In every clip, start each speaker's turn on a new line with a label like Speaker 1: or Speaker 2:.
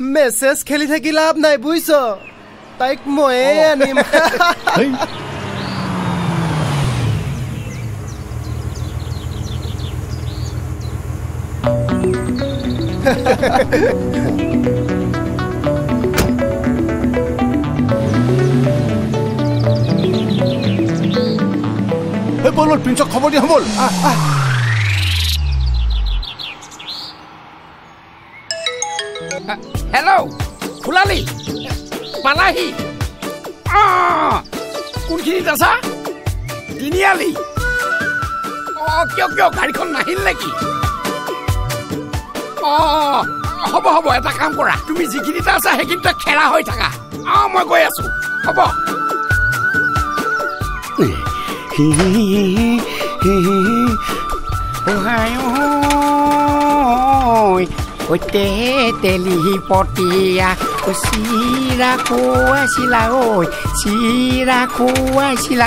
Speaker 1: message খেলি থাকি লাভ নাই বুইছ তাইক ময়ে আনিম
Speaker 2: বল প্ৰিন্সক খবৰ দিয়া বল
Speaker 3: হেল্ল' ফুলালি পালাহি কোনখিনিত আছা তিনিআলি কিয় গাড়ীখন নাহিল নেকি হ'ব হ'ব এটা কাম কৰা তুমি যিখিনিতে আছা সেইখিনিতে খেলা হৈ থাকা মই গৈ আছো হ'ব তেলি পতিয়া চিৰা খুৱাইছিলা ঐ চিৰা খুৱাইছিলা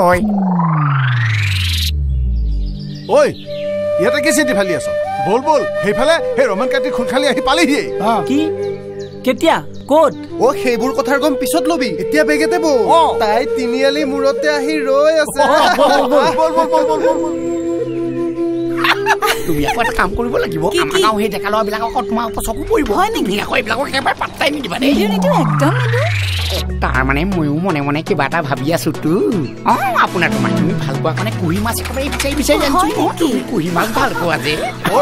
Speaker 2: ঐ ইয়াতে কি চিন্তি ফালি আছ বল বল সেইফালে সেই ৰমান কাটি খুল খালি আহি পালেহি
Speaker 4: কি কেতিয়া ক'ত
Speaker 1: সেইবোৰ কথাৰ গম পিছত লবি এতিয়া বেগেতে বল তাই তিনিআলি মূৰতে আহি ৰৈ আছে
Speaker 3: তুমি আকৌ এটা কাম কৰিব লাগিব আমাৰ গাঁও সেই ডেকা ল'ৰাবিলাকক তোমাৰ ওপৰত চকু পৰিব আকৌ এইবিলাকক একেবাৰে পাত্তাই নিদিবা দেই তাৰ মানে ময়ো মনে মনে কিবা এটা ভাবি আছো তো আপোনাৰ তোমাৰ তুমি ভাল পোৱা কাৰণে কুহি মাছ একেবাৰে বিচাৰি জানিছো কুহি মাছ ভাল পোৱা যে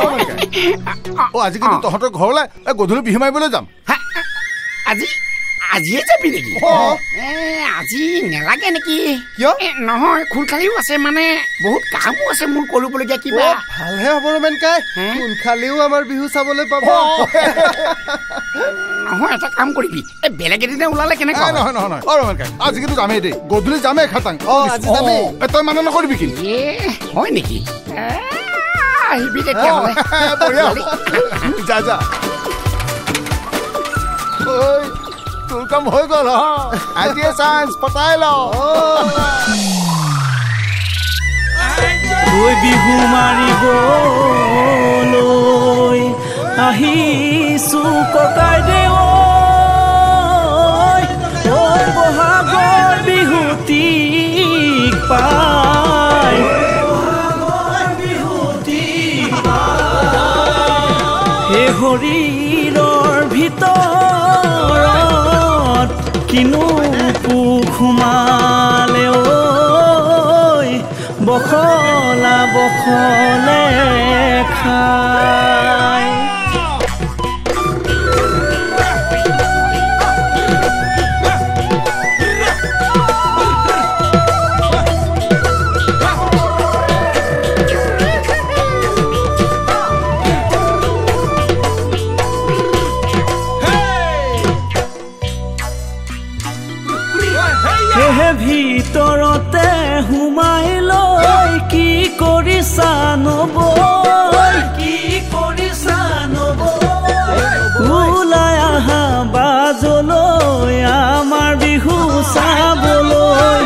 Speaker 2: আজি কিন্তু তহঁতৰ ঘৰলৈ গধূলি বিহু মাৰিবলৈ যাম
Speaker 3: আজিয়ে যাবি নেকি আজি নেলাগে নেকি নহয় খুলখালিও আছে মানে বহুত কামো আছে মোৰ কৰিবলগীয়া কিবা
Speaker 1: ভালহে হ'ব ৰমেনকাই খুলখালিও আমাৰ বিহু চাবলৈ পাব
Speaker 3: নহয় এটা কাম কৰিবি এই বেলেগ এদিনে ওলালে কেনেকুৱা
Speaker 2: নহয় ৰমেনকাই আজি কিন্তু যামেই দেই গধূলি যামেই খাটাং
Speaker 1: আজি যামেই
Speaker 2: তই মানে নকৰিবি কি
Speaker 3: হয় নেকি আহিবি তেতিয়াহ'লে
Speaker 2: যা যা তোৰ কাম হৈ গ'ল আজিয়ে চান্স পতাই ল
Speaker 4: বিহু মাৰিবলৈ আহিছো ককাই দেৱ বহাগৰ বিহুটিক পাই সেই শৰীৰৰ ভিতৰত কিনো পোক সোমালে বখলা বখলে খাই ভিতৰতে সোমাই লৈ কি কৰিছা ওলাই আহা বাজলৈ আমাৰ বিহু চাবলৈ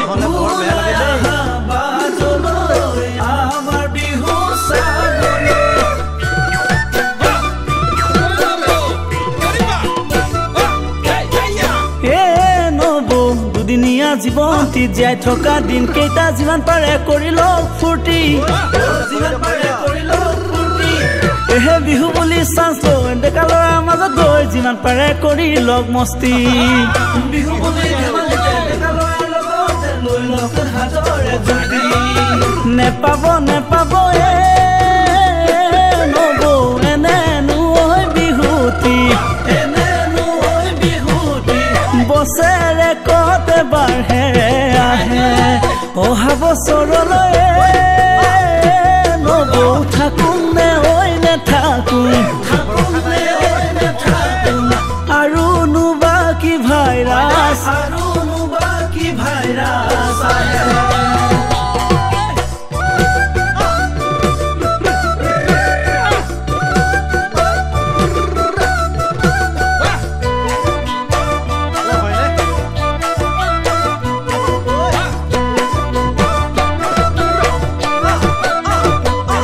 Speaker 4: জীৱন্তী জীয়াই থকা দিন কেইটা যিমান পাৰে কৰি লওক ফূৰ্তি এহে বিহু বুলি চান্স লৈ ডেকা ল'ৰাৰ মাজত গৈ যিমান পাৰে কৰি লওক মস্তি বিহু বুলি নেপাব নবৌ এনেনো বিহুতি বছৰে কতে বাঢ়ে আহে অহা বছৰলৈ নবৌ থাকোঁ নে ঐ নেথাকোঁ আৰু বাকী ভাইৰাছ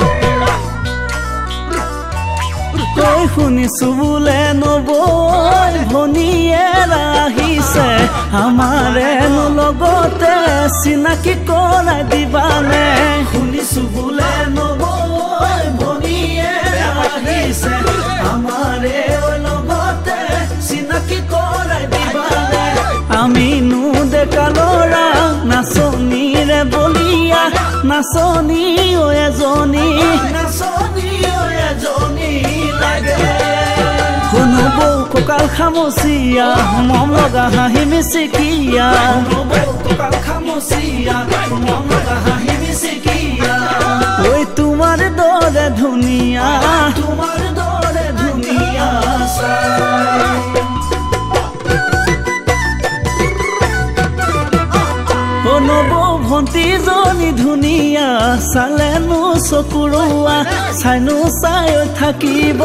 Speaker 4: শুনিছো বোলে নবৌ ভনীয়ে আহিছে আমাৰে লগতে চিনাকি কৰাই দিবানে শুনিছো বোলে নবৈ ভনীয়ে আহিছে আমাৰে লগতে চিনাকি কৰাই দিবানে আমিনো ডেকা ল'ৰা নাচনীৰে বলিয়া নাচনী এজনী লাগে শুনো বৌ কঁকাল খামুচিয়া মম লগা হাঁহি মিচিকিয়া কঁকাল খামুচিয়া মম লগা হাঁহি মিচিকিয়া ঐ তোমাৰ দৰে ধুনীয়া নবৌ ভণ্টিজনী ধুনীয়া চালেনো চকুৰোৱা চাইনো চাই থাকিব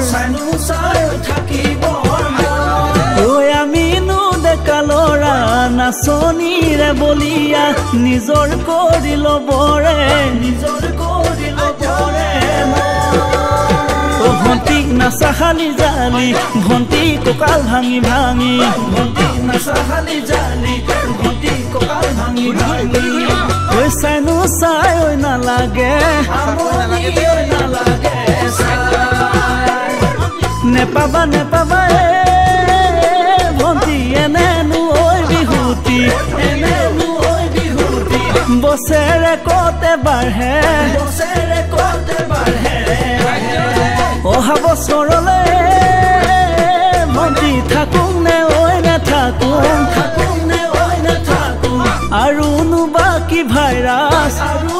Speaker 4: ঐ আমিনো ডেকা ল'ৰা নাচনীৰে বলিয়া নিজৰ কৰি ল'বৰে ভণ্টিক নাচাহালি জালি ভণ্টি কঁকাল ভাঙি ভণ্টিক নাচাহালি জালি ভণ্টি কঁকাল ভাঙি ঐ চাইনো চাই ঐ নালাগে নেপাবা ভণ্টি এনেনো ঐ বিহুতি বছৰে কতে বাঢ়ে অহা বছৰলে ভণ্টি থাকোঁ নে ঐ নাথাকোঁ আৰু নো বাকী ভাইৰাছ